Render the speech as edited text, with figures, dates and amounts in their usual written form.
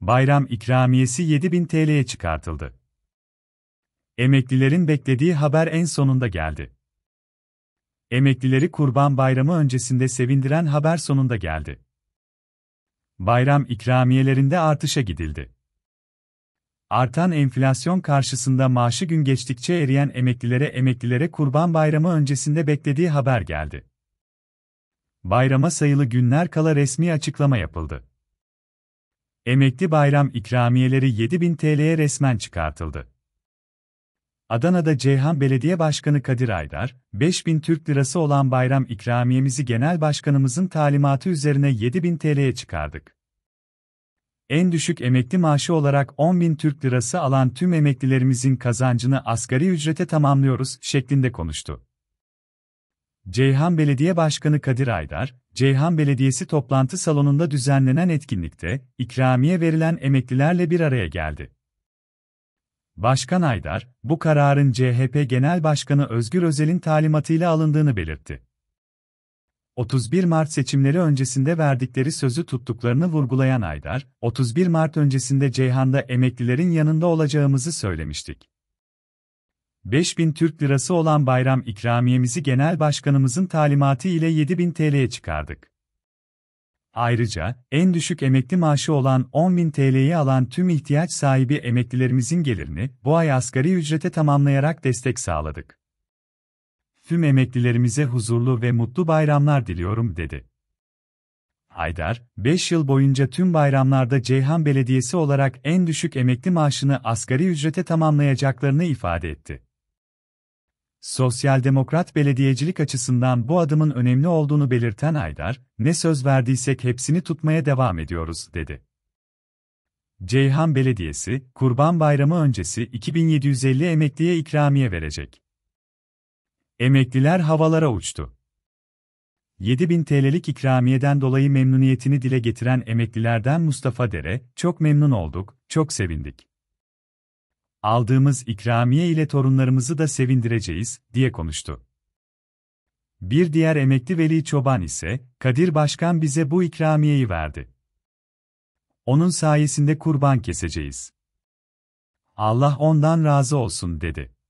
Bayram ikramiyesi 7.000 TL'ye çıkartıldı. Emeklilerin beklediği haber en sonunda geldi. Emeklileri Kurban Bayramı öncesinde sevindiren haber sonunda geldi. Bayram ikramiyelerinde artışa gidildi. Artan enflasyon karşısında maaşı gün geçtikçe eriyen emeklilere Kurban Bayramı öncesinde beklediği haber geldi. Bayrama sayılı günler kala resmi açıklama yapıldı. Emekli bayram ikramiyeleri 7.000 TL'ye resmen çıkartıldı. Adana'da Ceyhan Belediye Başkanı Kadir Aydar, 5.000 Türk Lirası olan bayram ikramiyemizi Genel Başkanımızın talimatı üzerine 7.000 TL'ye çıkardık. En düşük emekli maaşı olarak 10.000 Türk Lirası alan tüm emeklilerimizin kazancını asgari ücrete tamamlıyoruz şeklinde konuştu. Ceyhan Belediye Başkanı Kadir Aydar, Ceyhan Belediyesi toplantı salonunda düzenlenen etkinlikte, ikramiye verilen emeklilerle bir araya geldi. Başkan Aydar, bu kararın CHP Genel Başkanı Özgür Özel'in talimatıyla alındığını belirtti. 31 Mart seçimleri öncesinde verdikleri sözü tuttuklarını vurgulayan Aydar, 31 Mart öncesinde Ceyhan'da emeklilerin yanında olacağımızı söylemiştik. 5.000 Türk Lirası olan bayram ikramiyemizi Genel Başkanımızın talimatı ile 7.000 TL'ye çıkardık. Ayrıca, en düşük emekli maaşı olan 10.000 TL'yi alan tüm ihtiyaç sahibi emeklilerimizin gelirini bu ay asgari ücrete tamamlayarak destek sağladık. Tüm emeklilerimize huzurlu ve mutlu bayramlar diliyorum, dedi. Aydar, 5 yıl boyunca tüm bayramlarda Ceyhan Belediyesi olarak en düşük emekli maaşını asgari ücrete tamamlayacaklarını ifade etti. Sosyal demokrat belediyecilik açısından bu adımın önemli olduğunu belirten Aydar, ne söz verdiysek hepsini tutmaya devam ediyoruz, dedi. Ceyhan Belediyesi, Kurban Bayramı öncesi 2.750 emekliye ikramiye verecek. Emekliler havalara uçtu. 7.000 TL'lik ikramiyeden dolayı memnuniyetini dile getiren emeklilerden Mustafa Dere, "Çok memnun olduk, çok sevindik. Aldığımız ikramiye ile torunlarımızı da sevindireceğiz," diye konuştu. Bir diğer emekli Veli Çoban ise, "Kadir Başkan bize bu ikramiyeyi verdi. Onun sayesinde kurban keseceğiz. Allah ondan razı olsun," dedi.